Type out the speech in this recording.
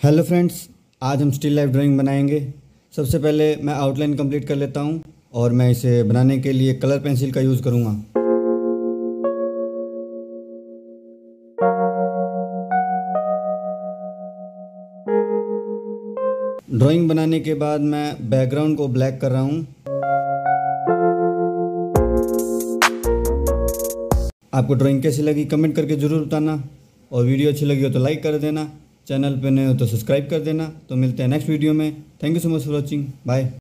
Hello friends, आज हम still life drawing बनाएंगे। सबसे पहले मैं आउटलाइन कंप्लीट कर लेता हूं और मैं इसे बनाने के लिए कलर पेंसिल का यूज़ करूंगा। ड्राइंग बनाने के बाद मैं बैकग्राउंड को ब्लैक कर रहा हूं। आपको ड्राइंग कैसी लगी कमेंट करके ज़रूर बताना, और वीडियो अच्छी लगी हो तो लाइक कर देना, चैनल पे नए हो तो सब्सक्राइब कर देना। तो मिलते हैं नेक्स्ट वीडियो में। Thank you so much for watching, bye.